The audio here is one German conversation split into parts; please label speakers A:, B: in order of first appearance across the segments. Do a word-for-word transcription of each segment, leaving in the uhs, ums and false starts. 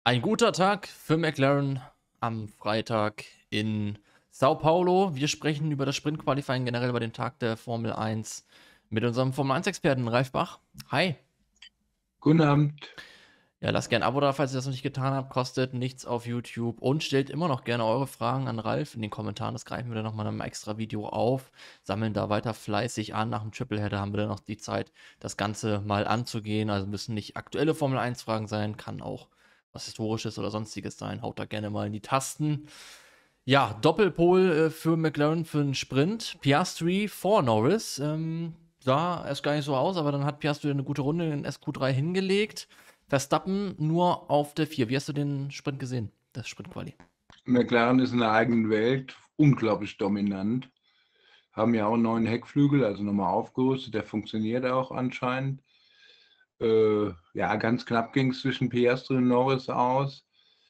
A: Ein guter Tag für McLaren am Freitag in Sao Paulo. Wir sprechen über das Sprint-Qualifying, generell über den Tag der Formel eins mit unserem Formel eins-Experten Ralf Bach. Hi.
B: Guten Abend.
A: Ja, lasst gerne ein Abo da, falls ihr das noch nicht getan habt. Kostet nichts auf YouTube. Und stellt immer noch gerne eure Fragen an Ralf in den Kommentaren. Das greifen wir dann nochmal in einem extra Video auf. Sammeln da weiter fleißig an. Nach dem Tripleheader haben wir dann noch die Zeit, das Ganze mal anzugehen. Also müssen nicht aktuelle Formel eins-Fragen sein. Kann auch was Historisches oder Sonstiges sein. Haut da gerne mal in die Tasten. Ja, Doppelpol äh, für McLaren für einen Sprint. Piastri vor Norris. Ähm, sah erst gar nicht so aus, aber dann hat Piastri eine gute Runde in S Q drei hingelegt. Verstappen nur auf der vier. Wie hast du den Sprint gesehen, das Sprint-Quali?
B: McLaren ist in der eigenen Welt unglaublich dominant. Haben ja auch einen neuen Heckflügel, also nochmal aufgerüstet. Der funktioniert auch anscheinend. Äh, ja, ganz knapp ging es zwischen Piastri und Norris aus.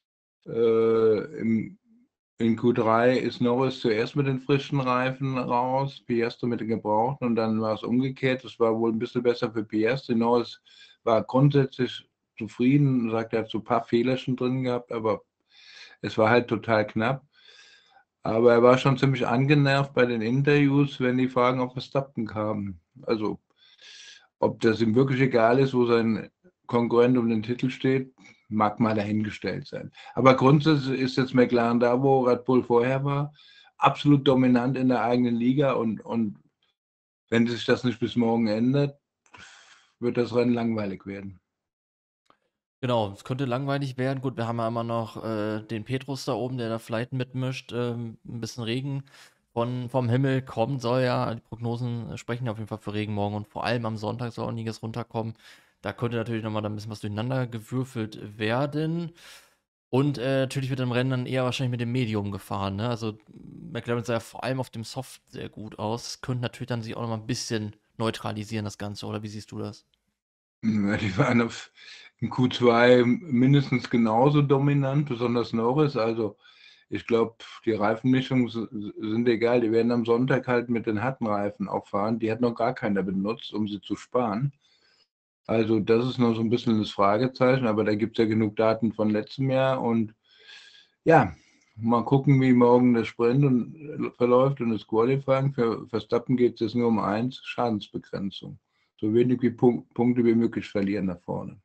B: Äh, im, in Q drei ist Norris zuerst mit den frischen Reifen raus, Piastri mit den gebrauchten, und dann war es umgekehrt. Das war wohl ein bisschen besser für Piastri. Norris war grundsätzlich zufrieden, sagt, er hat so ein paar Fehlerchen drin gehabt, aber es war halt total knapp. Aber er war schon ziemlich angenervt bei den Interviews, wenn die Fragen auf Verstappen kamen. Also, ob das ihm wirklich egal ist, wo sein Konkurrent um den Titel steht, mag mal dahingestellt sein. Aber grundsätzlich ist jetzt McLaren da, wo Red Bull vorher war, absolut dominant in der eigenen Liga. Und, und wenn sich das nicht bis morgen ändert, wird das Rennen langweilig werden.
A: Genau, es könnte langweilig werden. Gut, wir haben ja immer noch äh, den Petrus da oben, der da vielleicht mitmischt. Ähm, ein bisschen Regen von, vom Himmel kommen soll ja. Die Prognosen sprechen auf jeden Fall für Regen morgen und vor allem am Sonntag soll einiges runterkommen. Da könnte natürlich nochmal ein bisschen was durcheinander gewürfelt werden. Und äh, natürlich wird im Rennen dann eher wahrscheinlich mit dem Medium gefahren. Ne? Also McLaren sah ja vor allem auf dem Soft sehr gut aus. Das könnte natürlich dann sich auch nochmal ein bisschen neutralisieren, das Ganze. Oder wie siehst du das?
B: Ja, die waren auf, in Q zwei mindestens genauso dominant, besonders Norris. Also ich glaube, die Reifenmischungen sind egal. Die werden am Sonntag halt mit den harten Reifen auch fahren. Die hat noch gar keiner benutzt, um sie zu sparen. Also das ist noch so ein bisschen das Fragezeichen, aber da gibt es ja genug Daten von letztem Jahr. Und ja, mal gucken, wie morgen der Sprint und, verläuft und das Qualifying. Für Verstappen geht es jetzt nur um eins, Schadensbegrenzung. So wenig wie Punk Punkte wie möglich verlieren nach vorne.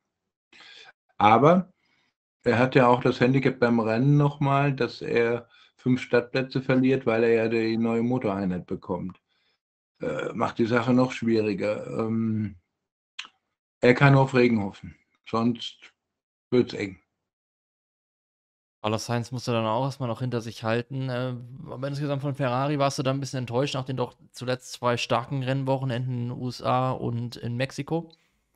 B: Aber er hat ja auch das Handicap beim Rennen nochmal, dass er fünf Startplätze verliert, weil er ja die neue Motoreinheit bekommt. Äh, macht die Sache noch schwieriger. Ähm, er kann auf Regen hoffen, sonst wird es eng.
A: Carlos Sainz musste dann auch erstmal noch hinter sich halten. Äh, aber insgesamt von Ferrari warst du da ein bisschen enttäuscht nach den doch zuletzt zwei starken Rennwochenenden in den U S A und in Mexiko.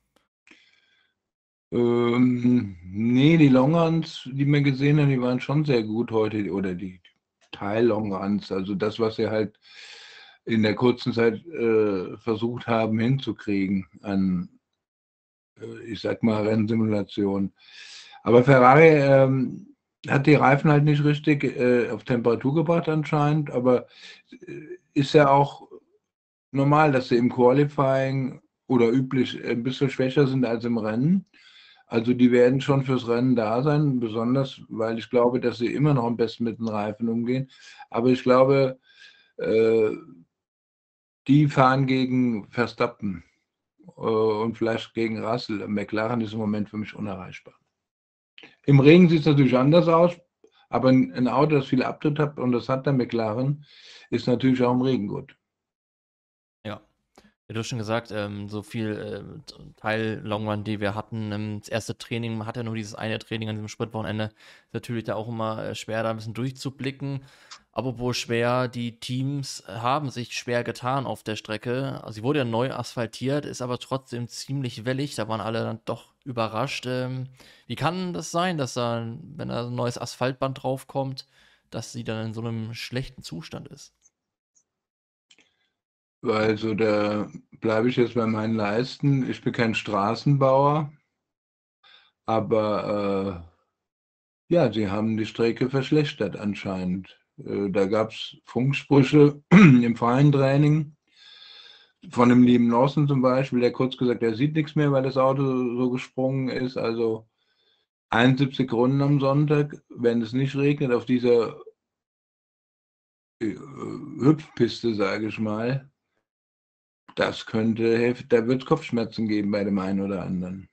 B: Ähm, nee, die Longruns, die wir gesehen haben, die waren schon sehr gut heute, oder die Teil-Longruns, also das, was sie halt in der kurzen Zeit äh, versucht haben hinzukriegen an, äh, ich sag mal, Rennsimulation. Aber Ferrari ähm, hat die Reifen halt nicht richtig äh, auf Temperatur gebracht anscheinend, aber äh, ist ja auch normal, dass sie im Qualifying oder üblich ein bisschen schwächer sind als im Rennen. Also die werden schon fürs Rennen da sein, besonders weil ich glaube, dass sie immer noch am besten mit den Reifen umgehen. Aber ich glaube, äh, die fahren gegen Verstappen äh, und vielleicht gegen Russell. McLaren ist im Moment für mich unerreichbar. Im Regen sieht es natürlich anders aus, aber ein, ein Auto, das viel Abtritt hat, und das hat der McLaren, ist natürlich auch im Regen gut.
A: Ja. Ja, du hast schon gesagt, ähm, so viel äh, Teil Long Run, die wir hatten. Ähm, das erste Training, man hat ja nur dieses eine Training an diesem Sprintwochenende. Ist natürlich da auch immer äh, schwer, da ein bisschen durchzublicken. Apropos schwer, die Teams haben sich schwer getan auf der Strecke. Also sie wurde ja neu asphaltiert, ist aber trotzdem ziemlich wellig. Da waren alle dann doch überrascht. Ähm, wie kann das sein, dass da, wenn da ein neues Asphaltband draufkommt, dass sie dann in so einem schlechten Zustand ist?
B: Also da bleibe ich jetzt bei meinen Leisten. Ich bin kein Straßenbauer, aber äh, ja, sie haben die Strecke verschlechtert anscheinend. Äh, da gab es Funksprüche im freien Training von dem lieben Lawson zum Beispiel, der kurz gesagt, er sieht nichts mehr, weil das Auto so gesprungen ist. Also einundsiebzig Runden am Sonntag, wenn es nicht regnet, auf dieser äh, Hüpfpiste, sage ich mal, das könnte helfen. Da wird es Kopfschmerzen geben bei dem einen oder anderen.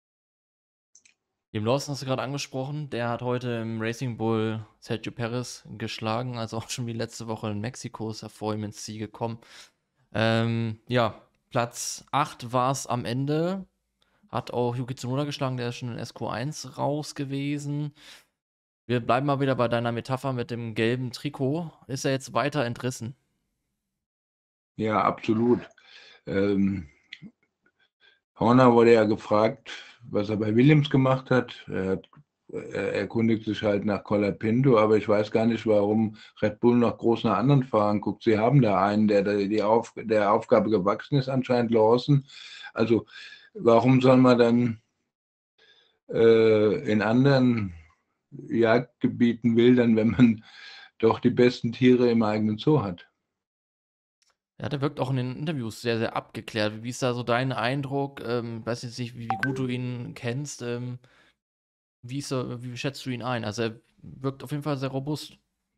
A: Dem Lawson hast du gerade angesprochen, der hat heute im Racing Bull Sergio Perez geschlagen, also auch schon wie letzte Woche in Mexiko ist er vor ihm ins Ziel gekommen. Ähm, ja, Platz acht war es am Ende, hat auch Yuki Tsunoda geschlagen, der ist schon in S Q eins raus gewesen. Wir bleiben mal wieder bei deiner Metapher mit dem gelben Trikot. Ist er jetzt weiter entrissen?
B: Ja, absolut. Ähm, Horner wurde ja gefragt, was er bei Williams gemacht hat. Er, hat, er erkundigt sich halt nach Colapinto, aber ich weiß gar nicht, warum Red Bull noch groß nach anderen Fahrern guckt. Sie haben da einen, der die Auf, der Aufgabe gewachsen ist, anscheinend Lawson. Also warum soll man dann äh, in anderen Jagdgebieten wildern, wenn man doch die besten Tiere im eigenen Zoo hat?
A: Ja, der wirkt auch in den Interviews sehr, sehr abgeklärt. Wie ist da so dein Eindruck? Ähm, weiß jetzt nicht, wie, wie gut du ihn kennst. Ähm, wie, ist er, wie schätzt du ihn ein? Also er wirkt auf jeden Fall sehr robust.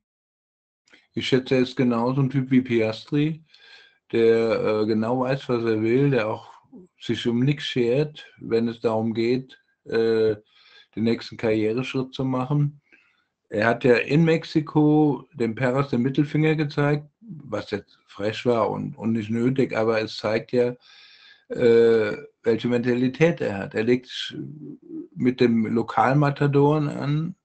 B: Ich schätze, er ist genauso ein Typ wie Piastri, der äh, genau weiß, was er will, der auch sich um nichts schert, wenn es darum geht, äh, den nächsten Karriereschritt zu machen. Er hat ja in Mexiko dem Perez den Mittelfinger gezeigt, was jetzt frech war und, und nicht nötig, aber es zeigt ja, äh, welche Mentalität er hat. Er legt sich mit dem Lokalmatadoren an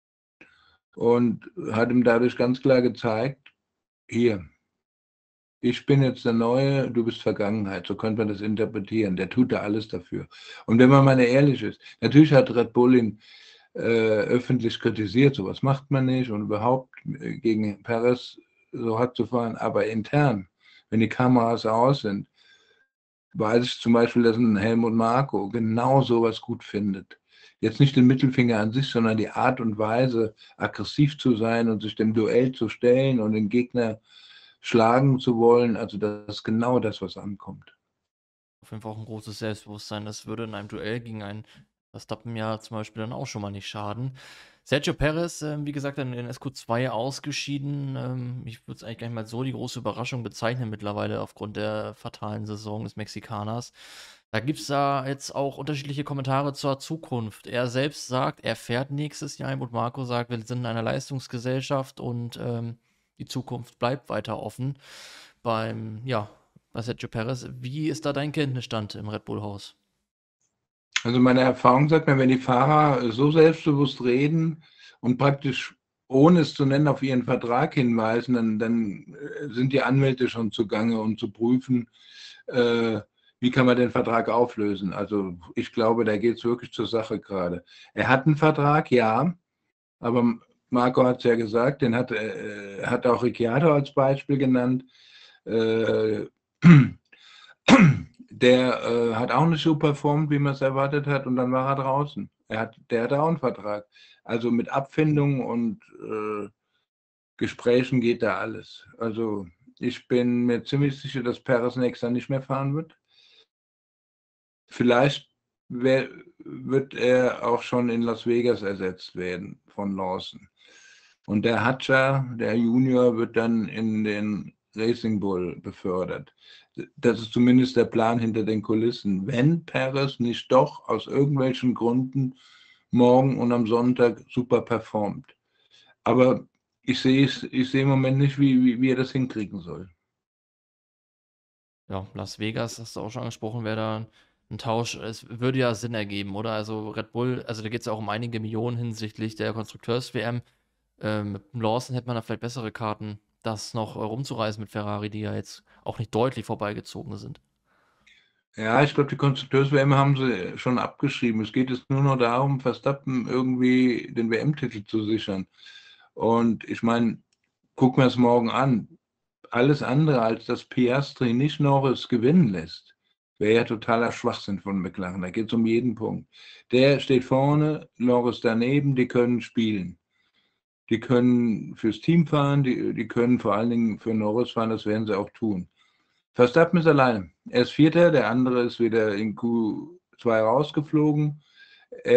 B: und hat ihm dadurch ganz klar gezeigt, hier, ich bin jetzt der Neue, du bist Vergangenheit. So könnte man das interpretieren. Der tut da alles dafür. Und wenn man mal ehrlich ist, natürlich hat Red Bull ihn äh, öffentlich kritisiert, sowas macht man nicht und überhaupt äh, gegen Perez so hart zu fahren, aber intern, wenn die Kameras aus sind, weiß ich zum Beispiel, dass ein Helmut Marko genau sowas gut findet. Jetzt nicht den Mittelfinger an sich, sondern die Art und Weise, aggressiv zu sein und sich dem Duell zu stellen und den Gegner schlagen zu wollen. Also das ist genau das, was ankommt.
A: Auf jeden Fall auch ein großes Selbstbewusstsein. Das würde in einem Duell gegen einen Verstappen ja zum Beispiel dann auch schon mal nicht schaden. Sergio Perez, ähm, wie gesagt, in, in S Q zwei ausgeschieden. Ähm, ich würde es eigentlich gar nicht mal so die große Überraschung bezeichnen mittlerweile aufgrund der fatalen Saison des Mexikaners. Da gibt es da jetzt auch unterschiedliche Kommentare zur Zukunft. Er selbst sagt, er fährt nächstes Jahr. Und Marco sagt, wir sind in einer Leistungsgesellschaft und ähm, die Zukunft bleibt weiter offen. Beim, ja, bei Sergio Perez. Wie ist da dein Kenntnisstand im Red Bull-Haus?
B: Also meine Erfahrung sagt mir, wenn die Fahrer so selbstbewusst reden und praktisch ohne es zu nennen auf ihren Vertrag hinweisen, dann, dann äh, sind die Anwälte schon zugange, um zu prüfen, äh, wie kann man den Vertrag auflösen. Also ich glaube, da geht es wirklich zur Sache gerade. Er hat einen Vertrag, ja, aber Marco hat es ja gesagt, den hat, äh, hat auch Ricciardo als Beispiel genannt. Äh, Der äh, hat auch nicht so performt, wie man es erwartet hat, und dann war er draußen. Er hat, der hatte auch einen Vertrag. Also mit Abfindung und äh, Gesprächen geht da alles. Also ich bin mir ziemlich sicher, dass Perez nächstes Jahr nicht mehr fahren wird. Vielleicht wär, wird er auch schon in Las Vegas ersetzt werden von Lawson. Und der Hatcher, der Junior, wird dann in den Racing Bull befördert. Das ist zumindest der Plan hinter den Kulissen. Wenn Perez nicht doch aus irgendwelchen Gründen morgen und am Sonntag super performt. Aber ich sehe es, ich sehe im Moment nicht, wie, wie, wie er das hinkriegen soll.
A: Ja, Las Vegas hast du auch schon angesprochen, wäre da ein Tausch. Es würde ja Sinn ergeben, oder? Also Red Bull, also da geht es ja auch um einige Millionen hinsichtlich der Konstrukteurs-W M. Ähm, mit dem Lawson hätte man da vielleicht bessere Karten, das noch äh, rumzureißen mit Ferrari, die ja jetzt auch nicht deutlich vorbeigezogen sind.
B: Ja, ich glaube, die Konstrukteurs-W M haben sie schon abgeschrieben. Es geht jetzt nur noch darum, Verstappen irgendwie den W M-Titel zu sichern. Und ich meine, gucken wir es morgen an. Alles andere, als dass Piastri nicht Norris gewinnen lässt, wäre ja totaler Schwachsinn von McLaren. Da geht es um jeden Punkt. Der steht vorne, Norris daneben, die können spielen. Die können fürs Team fahren, die, die können vor allen Dingen für Norris fahren, das werden sie auch tun. Verstappen ist alleine. Er ist Vierter, der andere ist wieder in Q zwei rausgeflogen. Er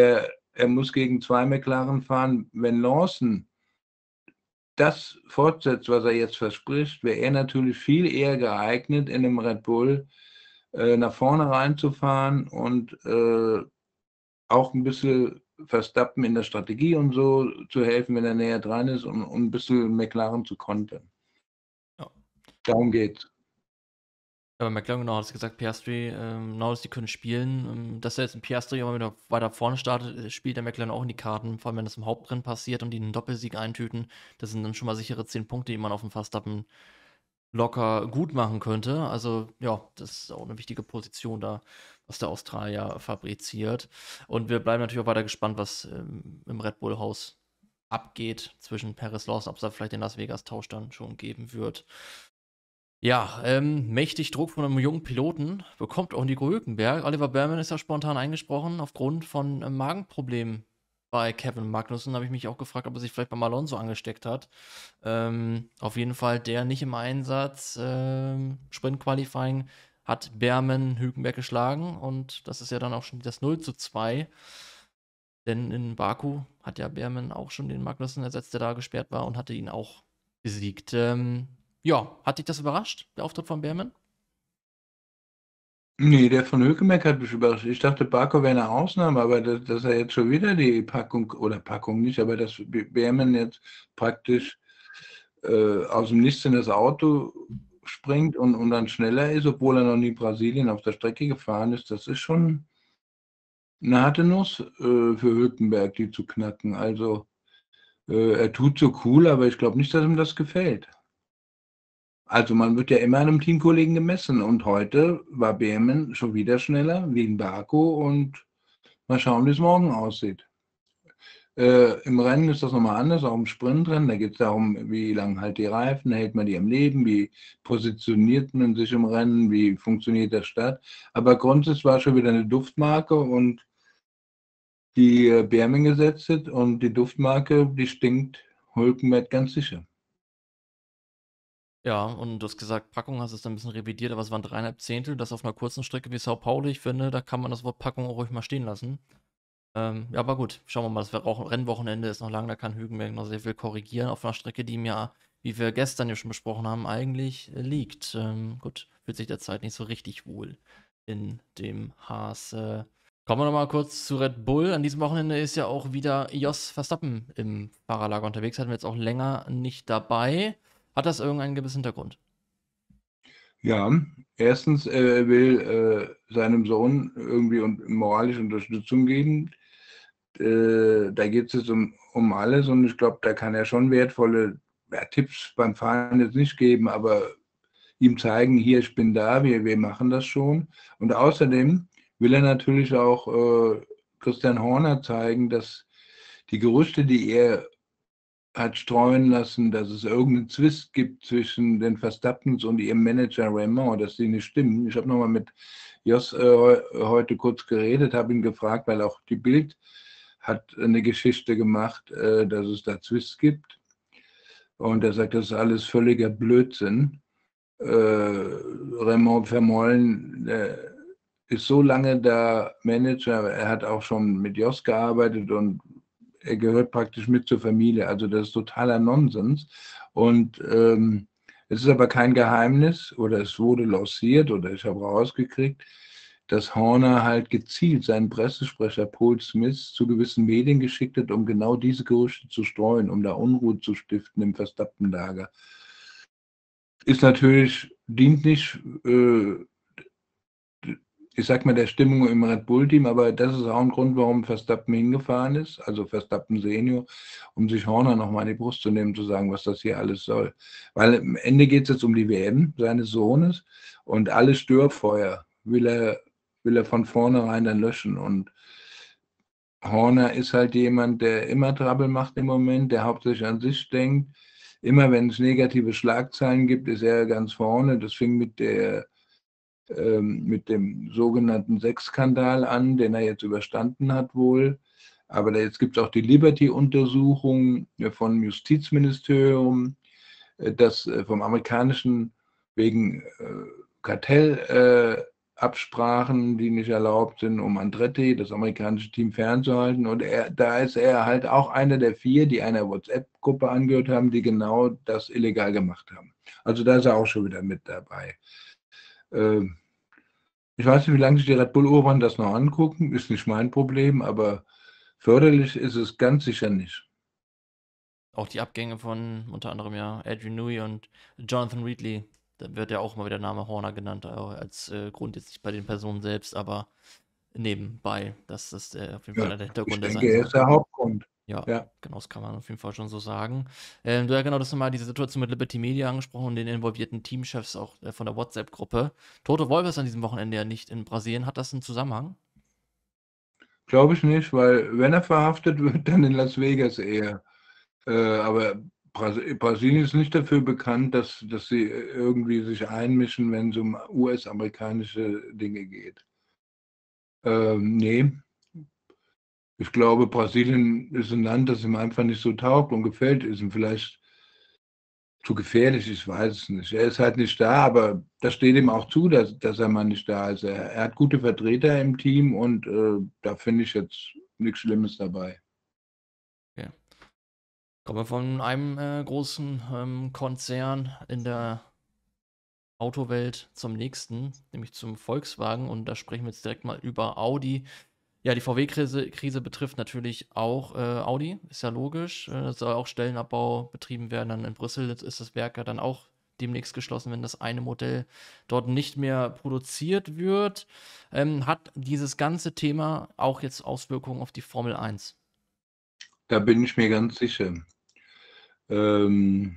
B: er muss gegen zwei McLaren fahren. Wenn Lawson das fortsetzt, was er jetzt verspricht, wäre er natürlich viel eher geeignet, in 'nem Red Bull, äh, nach vorne reinzufahren und, äh, auch 'n bisschen Verstappen in der Strategie und so zu helfen, wenn er näher dran ist und und 'n bisschen McLaren zu kontern.
A: Ja.
B: Darum geht's.
A: Ja, bei McLaren, genau, hast du gesagt, Piastri, ähm, Norris, die können spielen. Ähm, dass er jetzt 'n Piastri immer wieder weiter vorne startet, äh, spielt der McLaren auch in die Karten, vor allem wenn das im Hauptrennen passiert und die 'nen Doppelsieg eintüten. Das sind dann schon mal sichere zehn Punkte, die man aufm Verstappen locker gut machen könnte. Also, ja, das ist auch 'ne wichtige Position da, was der Australier fabriziert. Und wir bleiben natürlich auch weiter gespannt, was, ähm, im Red Bull-Haus abgeht zwischen Perez, Lawson, ob's da vielleicht den Las Vegas-Tausch dann schon geben wird. Ja, ähm, mächtig Druck von 'nem jungen Piloten bekommt auch Nico Hülkenberg. Oliver Baumann ist ja spontan eingesprochen aufgrund von, ähm, Magenproblemen bei Kevin Magnussen. Da habe ich mich auch gefragt, ob er sich vielleicht beim Alonso angesteckt hat. Ähm, auf jeden Fall der nicht im Einsatz. Ähm, Sprint-Qualifying hat Baumann Hülkenberg geschlagen und das ist ja dann auch schon das null zu zwei. Denn in Baku hat ja Baumann auch schon den Magnussen ersetzt, der da gesperrt war und hatte ihn auch besiegt. Ähm, ja, hat dich das überrascht, der Auftritt von Baumann?
B: Ne, der von Hülkenberg hat mich überrascht. Ich dachte, Baku wäre 'ne Ausnahme, aber da dass er jetzt schon wieder die Packung oder Packung nicht, aber dass B Baumann jetzt praktisch, äh, aus'm Nichts in das Auto springt und und dann schneller ist, obwohl er noch nie Brasilien auf der Strecke gefahren ist, das ist schon 'ne harte Nuss, äh, für Hülkenberg, die zu knacken. Also, äh, er tut so cool, aber ich glaube nicht, dass ihm das gefällt. Also, man wird ja immer an 'nem Teamkollegen gemessen und heute war Baumann schon wieder schneller wie in Baku und mal schauen, wie's morgen aussieht. Äh, im Rennen ist das noch mal anders, auch im Sprintrennen. Da geht's darum, wie lang halten die Reifen, hält man die am Leben, wie positioniert man sich im Rennen, wie funktioniert der Start? Aber grundsätzlich war schon wieder 'ne Duftmarke und die, äh, Baumann gesetzt hat und die Duftmarke, die stinkt Hülkenberg ganz sicher.
A: Ja, und du hast gesagt, Packung, hast es dann 'n bisschen revidiert, aber es waren drei Komma fünf Zehntel, das auf 'ner kurzen Strecke wie Sao Paulo. Ich finde, da kann man das Wort Packung auch ruhig mal stehen lassen. Ähm, ja, aber gut, schauen wir mal. Das wär auch Rennwochenende ist noch lang, da kann Hülkenberg noch sehr viel korrigieren auf 'ner Strecke, die ihm ja, wie wir gestern ja schon besprochen haben, eigentlich, äh, liegt. Ähm, gut, fühlt sich derzeit nicht so richtig wohl in dem Haas. Äh, kommen wir noch mal kurz zu Red Bull. An diesem Wochenende ist ja auch wieder Jos Verstappen im Fahrerlager unterwegs, hatten wir jetzt auch länger nicht dabei. Hat das irgendeinen gewissen Hintergrund?
B: Ja, erstens, er will, äh, seinem Sohn irgendwie und moralische Unterstützung geben. Äh, da geht's jetzt um um alles und ich glaube, da kann er schon wertvolle, ja, Tipps beim Fahren jetzt nicht geben, aber ihm zeigen: „Hier, ich bin da, wir wir machen das schon.“ Und außerdem will er natürlich auch, äh, Christian Horner zeigen, dass die Gerüchte, die er hat streuen lassen, dass es irgend 'nen Zwist gibt zwischen den Verstappens und ihrem Manager Raymond, dass die nicht stimmen. Ich habe noch mal mit Jos, äh, heu heute kurz geredet, habe ihn gefragt, weil auch die Bild hat 'ne Geschichte gemacht, äh, dass es da Zwist gibt. Und er sagt, das ist alles völliger Blödsinn. Äh, Raymond Vermeulen, äh, ist so lange da Manager, er hat auch schon mit Jos gearbeitet und er gehört praktisch mit zur Familie. Also, das ist totaler Nonsens. Und, ähm, es ist aber kein Geheimnis oder es wurde lanciert oder ich habe rausgekriegt, dass Horner halt gezielt seinen Pressesprecher Paul Smith zu gewissen Medien geschickt hat, um genau diese Gerüchte zu streuen, um da Unruhe zu stiften im Verstappen-Lager. Ist natürlich dient nicht, äh, d d ich sage mal, der Stimmung im Red Bull-Team, aber das ist auch 'n Grund, warum Verstappen hingefahren ist, also Verstappen Senior, um sich Horner noch mal an die Brust zu nehmen, zu sagen, was das hier alles soll. Weil am Ende geht's jetzt um die W M seines Sohnes und alle Störfeuer will er will er von vornherein dann löschen. Und Horner ist halt jemand, der immer Trouble macht im Moment, der hauptsächlich an sich denkt. Immer wenn's negative Schlagzeilen gibt, ist er ganz vorne. Das fing mit der ähm, mit dem sogenannten Sex-Skandal an, den er jetzt überstanden hat wohl. Aber da jetzt gibt's auch die Liberty-Untersuchung, äh, vom Justizministerium, äh, das, äh, vom amerikanischen wegen, äh, Kartell äh, Absprachen, die nicht erlaubt sind, um Andretti, das amerikanische Team, fernzuhalten. Und er, da ist er halt auch einer der vier, die einer WhatsApp-Gruppe angehört haben, die genau das illegal gemacht haben. Also da ist er auch schon wieder mit dabei. Ähm, ich weiß nicht, wie lange sich die Red Bull-Oberen das noch angucken, ist nicht mein Problem, aber förderlich ist es ganz sicher nicht.
A: Auch die Abgänge von unter anderem ja Adrian Newey und Jonathan Reedley, da wird ja auch immer wieder der Name Horner genannt, auch als äh, Grund jetzt nicht bei den Personen selbst, aber nebenbei, dass das äh, auf jeden Fall
B: Ja,
A: einer der
B: ich
A: Hintergründe
B: denke,
A: sein
B: er
A: soll.
B: ist der Hauptgrund.
A: Ja,
B: Ja.
A: genau, das kann man auf jeden Fall schon so sagen. Ähm, du ja genau, das nochmal diese Situation mit Liberty Media angesprochen und den involvierten Teamchefs auch äh, von der WhatsApp-Gruppe. Toto Wolff ist an diesem Wochenende ja nicht in Brasilien. Hat das einen Zusammenhang?
B: Glaube ich nicht, weil wenn er verhaftet wird, dann in Las Vegas eher. Äh, aber Bras Brasilien ist nicht dafür bekannt, dass, dass sie irgendwie sich einmischen, wenn es um U S-amerikanische Dinge geht. Ähm, nee, ich glaube, Brasilien ist ein Land, das ihm einfach nicht so taugt und gefällt, ist ihm vielleicht zu gefährlich, ich weiß es nicht. Er ist halt nicht da, aber das steht ihm auch zu, dass, dass er mal nicht da ist. Er, er hat gute Vertreter im Team und äh, da finde ich jetzt nichts Schlimmes dabei.
A: Okay. Kommen wir von einem äh, großen ähm, Konzern in der Autowelt zum nächsten, nämlich zum Volkswagen. Und da sprechen wir jetzt direkt mal über Audi. Ja, die V W-Krise Krise betrifft natürlich auch äh, Audi, ist ja logisch. Äh, es soll auch Stellenabbau betrieben werden. Dann in Brüssel ist das Werk ja dann auch demnächst geschlossen, wenn das eine Modell dort nicht mehr produziert wird. Ähm, hat dieses ganze Thema auch jetzt Auswirkungen auf die Formel eins?
B: Da bin ich mir ganz sicher. Ähm,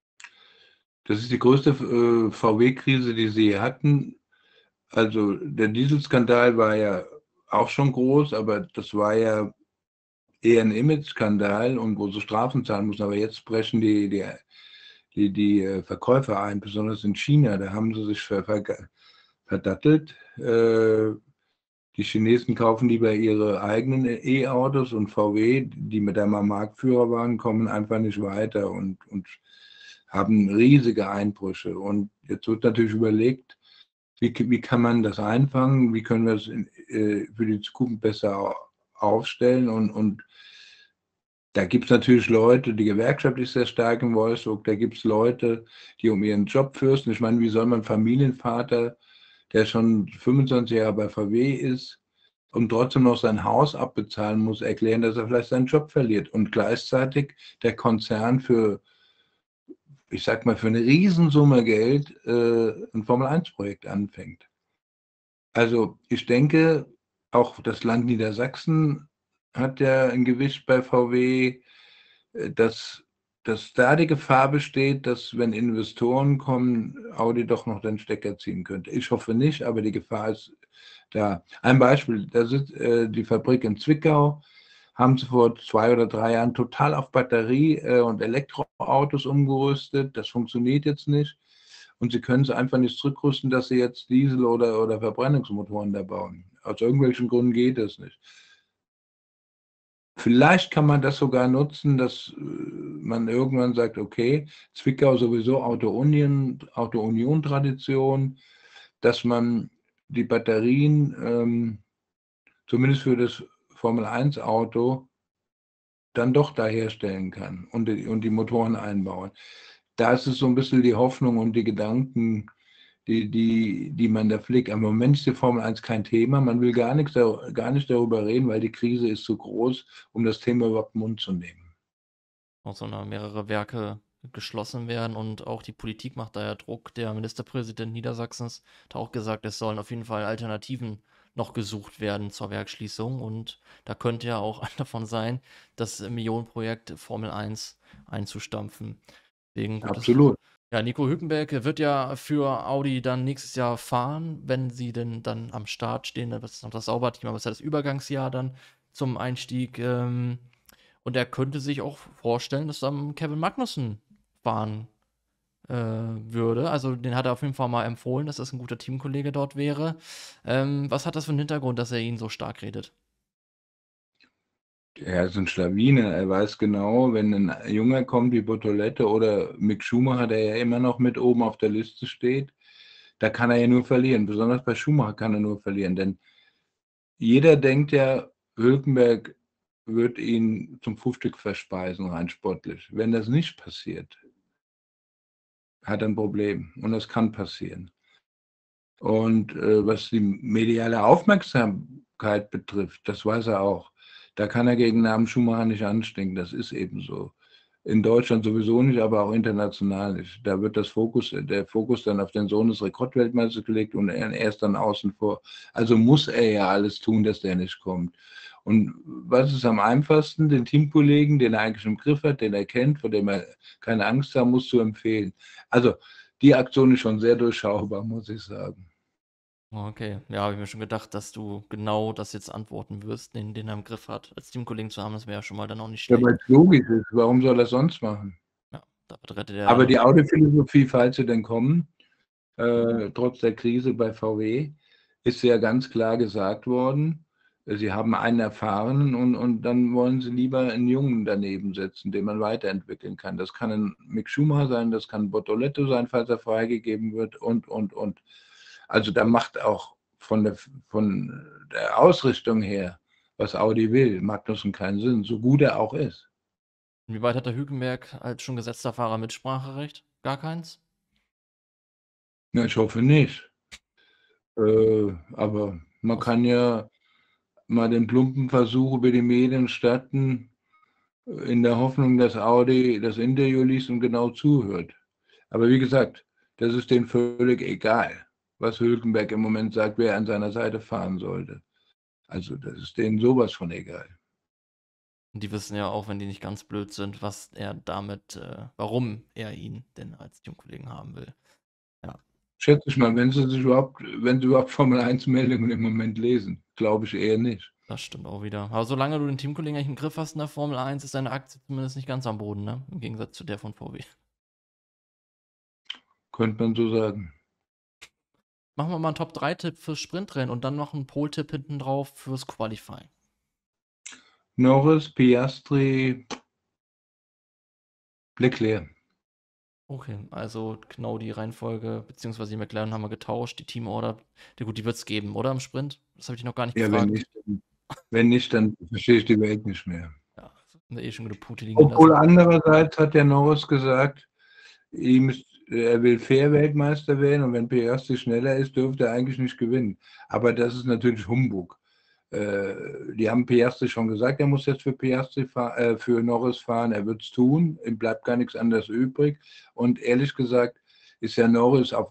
B: das ist die größte äh, V W-Krise, die sie je hatten. Also der Dieselskandal war ja auch schon groß, aber das war ja eher ein Image-Skandal und wo sie Strafen zahlen mussten. Aber jetzt brechen die, die, die, die äh, Verkäufer ein, besonders in China. Da haben sie sich ver, ver, verdattelt. Äh, die Chinesen kaufen lieber ihre eigenen E-Autos und V W, die mit einmal Marktführer waren, kommen einfach nicht weiter und, und haben riesige Einbrüche. Und jetzt wird natürlich überlegt, wie, wie kann man das einfangen, wie können wir es in, äh, für die Zukunft besser aufstellen und, und da gibt es natürlich Leute, die Gewerkschaft ist sehr stark in Wolfsburg, da gibt es Leute, die um ihren Job fürchten. Ich meine, wie soll man Familienvater, der schon fünfundzwanzig Jahre bei V W ist und trotzdem noch sein Haus abbezahlen muss, erklären, dass er vielleicht seinen Job verliert und gleichzeitig der Konzern für, ich sag mal, für eine Riesensumme Geld äh, ein Formel eins Projekt anfängt. Also ich denke, auch das Land Niedersachsen hat ja ein Gewicht bei V W, äh, dass, dass da die Gefahr besteht, dass wenn Investoren kommen, Audi doch noch den Stecker ziehen könnte. Ich hoffe nicht, aber die Gefahr ist da. Ein Beispiel, da sitzt äh, die Fabrik in Zwickau, haben sie vor zwei oder drei Jahren total auf Batterie- äh, und Elektroautos umgerüstet. Das funktioniert jetzt nicht. Und sie können es einfach nicht zurückrüsten, dass sie jetzt Diesel- oder, oder Verbrennungsmotoren da bauen. Aus irgendwelchen Gründen geht das nicht. Vielleicht kann man das sogar nutzen, dass äh, man irgendwann sagt, okay, Zwickau sowieso Auto-Union, Auto-Union-Tradition, dass man die Batterien ähm, zumindest für das Formel eins Auto dann doch da herstellen kann und die, und die Motoren einbauen. Da ist es so ein bisschen die Hoffnung und die Gedanken, die, die, die man da pflegt. Im Moment ist die Formel eins kein Thema. Man will gar, nichts, gar nicht darüber reden, weil die Krise ist zu groß, um das Thema überhaupt in den Mund zu nehmen.
A: Auch sondern mehrere Werke geschlossen werden und auch die Politik macht da ja Druck. Der Ministerpräsident Niedersachsens hat auch gesagt, es sollen auf jeden Fall Alternativen noch gesucht werden zur Werksschließung und da könnte ja auch davon sein, das Millionenprojekt Formel eins einzustampfen. Deswegen gutes.
B: Absolut.
A: Ja, Nico Hülkenberg wird ja für Audi dann nächstes Jahr fahren, wenn sie denn dann am Start stehen. Das ist noch das Sauberteam, aber es ist ja das Übergangsjahr dann zum Einstieg. Ähm, und er könnte sich auch vorstellen, dass dann Kevin Magnussen fahren äh, würde. Also den hat er auf jeden Fall mal empfohlen, dass das ein guter Teamkollege dort wäre. Ähm, was hat das für einen Hintergrund, dass er ihn so stark redet?
B: Er ist ein Schlawiner. Er weiß genau, wenn ein Junger kommt wie Bortoletti oder Mick Schumacher, der ja immer noch mit oben auf der Liste steht, Da kann er ja nur verlieren. Besonders bei Schumacher kann er nur verlieren, denn jeder denkt ja, Hülkenberg wird ihn zum Frühstück verspeisen, rein sportlich. Wenn das nicht passiert hat er 'n Problem und das kann passieren. Und, äh, was die mediale Aufmerksamkeit betrifft, das weiß er auch. Da kann er gegen Namen Schumacher nicht anstinken, das ist eben so. In Deutschland sowieso nicht, aber auch international nicht. Da wird das Fokus der Fokus dann auf den Sohn des Rekordweltmeisters gelegt und er er ist dann außen vor. Also muss er ja alles tun, dass der nicht kommt. Und was ist am einfachsten? Den Teamkollegen, den er eigentlich im Griff hat, den er kennt, vor dem er keine Angst haben muss, zu empfehlen. Also, die Aktion ist schon sehr durchschaubar, muss ich sagen.
A: Okay, ja, habe ich mir schon gedacht, dass du genau das jetzt antworten wirst, den den er im Griff hat. Als Teamkollegen zu haben, das wäre ja schon mal dann auch nicht
B: Ja,
A: schlecht.
B: weil's logisch ist. Warum soll er's sonst machen?
A: Ja, damit rettet er
B: Aber
A: alle.
B: die Autophilosophie, falls sie denn kommen, äh, trotz der Krise bei V W, ist ja ganz klar gesagt worden, äh, sie haben einen Erfahrenen und und dann wollen sie lieber 'n Jungen daneben setzen, den man weiterentwickeln kann. Das kann 'n Mick Schumacher sein, das kann Bortoleto sein, falls er freigegeben wird und, und, und. Also, da macht auch von der v von der Ausrichtung her, was Audi will, Magnussen keinen Sinn, so gut er auch ist.
A: Inwieweit hat der Hülkenberg als schon gesetzter Fahrer Mitspracherecht? Gar keins?
B: Na, ich hoffe nicht. Äh, aber man
A: Aus
B: kann ja mal den plumpen Versuch über die Medien starten, äh, in der Hoffnung, dass Audi das Interview liest und genau zuhört. Aber wie gesagt, das ist denen völlig egal, was Hülkenberg im Moment sagt, wer an seiner Seite fahren sollte. Also, das ist denen so was von egal.
A: Und die wissen ja auch, wenn die nicht ganz blöd sind, was er damit äh, warum er ihn denn als Teamkollegen haben will. Ja.
B: Schätze ich mal, wenn sie sich überhaupt wenn sie überhaupt Formel eins Meldungen im Moment lesen, glaube ich eher nicht.
A: Das stimmt auch wieder. Aber solange du den Teamkollegen eigentlich im Griff hast in der Formel eins, ist deine Aktie zumindest nicht ganz am Boden, ne? Im Gegensatz zu der von V W.
B: Könnte man so sagen.
A: Machen wir mal 'n Top drei Tipp fürs Sprintrennen und dann noch 'n Pole-Tipp hinten drauf fürs Qualifying.
B: Norris, Piastri Leclerc.
A: Okay, also genau die Reihenfolge, beziehungsweise die McLaren haben wir getauscht, die Teamorder. Ja gut, die wird's geben, oder im Sprint? Das habe ich dich noch gar nicht
B: Ja, wenn
A: gefragt.
B: nicht, dann wenn nicht, dann verstehe ich die Welt nicht mehr.
A: Ja, haben wir eh schon genug Punkte liegen
B: Obwohl
A: gelassen.
B: andererseits hat der Norris gesagt, ihm ist er will fair Weltmeister werden und wenn Piastri schneller ist, dürfte er eigentlich nicht gewinnen. Aber das ist natürlich Humbug. Äh, die haben Piastri schon gesagt, er muss jetzt für Piastri fahr äh, für Norris fahren, er wird's tun, ihm bleibt gar nix anderes übrig. Und ehrlich gesagt ist ja Norris auf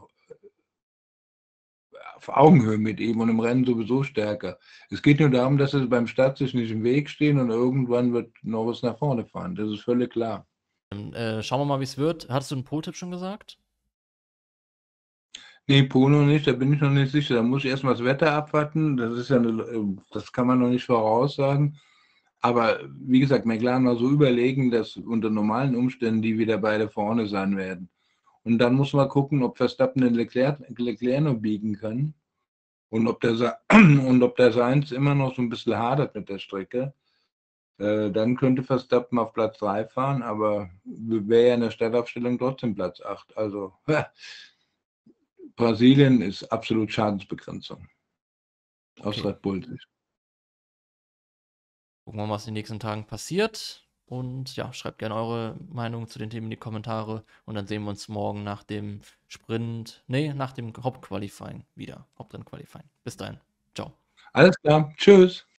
B: auf Augenhöhe mit ihm und im Rennen sowieso stärker. Es geht nur darum, dass sie beim Start sich nicht im Weg stehen und irgendwann wird Norris nach vorne fahren. Das ist völlig klar.
A: Ähm, äh, schauen wir mal, wie's wird. Hattest du 'n Pole-Tipp schon gesagt?
B: Ne, Pole noch nicht, da bin ich noch nicht sicher. Da muss ich erst mal das Wetter abwarten. Das ist ja 'ne äh, das kann man noch nicht voraussagen. Aber wie gesagt, McLaren war so überlegen, dass unter normalen Umständen die wieder beide vorne sein werden. Und dann muss man gucken, ob Verstappen den Leclerc Leclerc noch biegen kann und ob der Sa und ob der Sainz immer noch so 'n bisschen hadert mit der Strecke. Äh, dann könnte Verstappen auf Platz drei fahren, aber w wäre ja in der Startaufstellung trotzdem Platz acht. Also, Brasilien ist absolut Schadensbegrenzung aus
A: Okay.
B: Red Bull Sicht.
A: Gucken wir mal, was in den nächsten Tagen passiert. Und ja, schreibt gerne eure Meinung zu den Themen in die Kommentare und dann sehen wir uns morgen nach dem Sprint ne, nach dem Hauptqualifying wieder. Hauptrennen-Qualifying. Bis dahin. Tschau.
B: Alles klar. Tschüss.